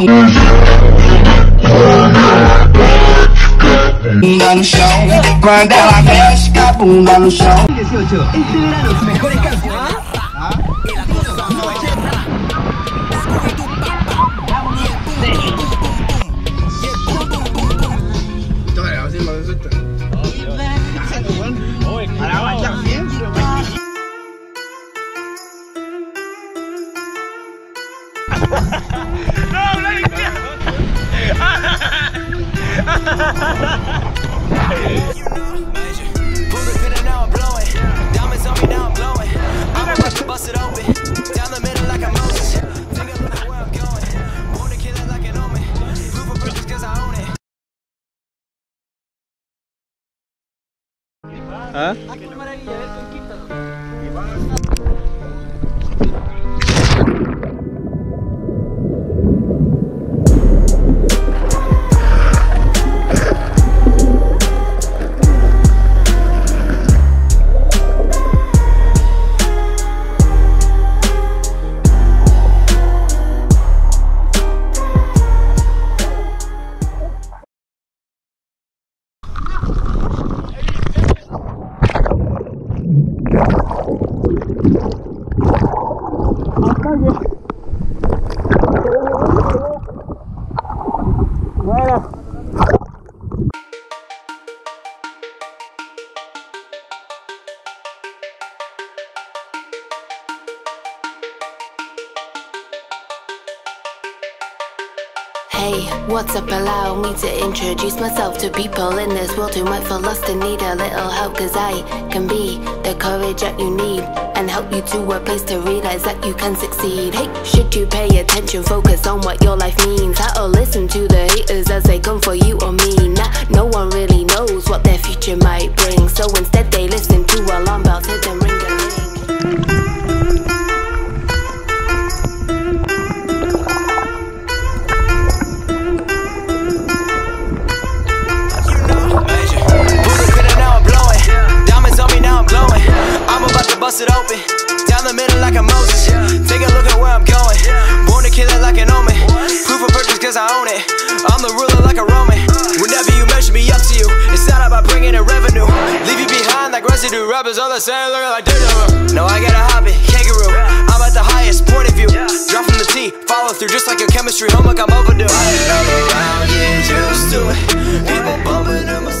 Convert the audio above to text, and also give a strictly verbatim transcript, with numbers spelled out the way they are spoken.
Bunda no chão, quando ela mexe com a bunda no chão. Los mejores canciones. ¿Ah? Hey, what's up? Allow me to introduce myself to people in this world who might feel lost and need a little help. Cause I can be the courage that you need and help you to a place to realize that you can succeed. Hey, should you pay attention, focus on what your life means. How to listen to the haters as they come for you or me. Nah, no one really knows what their future might bring, so instead they listen to alarm bells, hit them ring a ling. Bust it open, down the middle like a Moses. Take a look at where I'm going. Born to kill it like an omen. Proof of purchase cause I own it. I'm the ruler like a Roman. Whenever you measure me up to you, it's not about bringing in revenue. Leave you behind like residue. Rappers all the same, looking like deja. No, I got a hobby, kangaroo. I'm at the highest point of view. Drop from the T, follow through just like your chemistry. Homework, I'm overdue. I ain't all around, get used to it. People bumping in my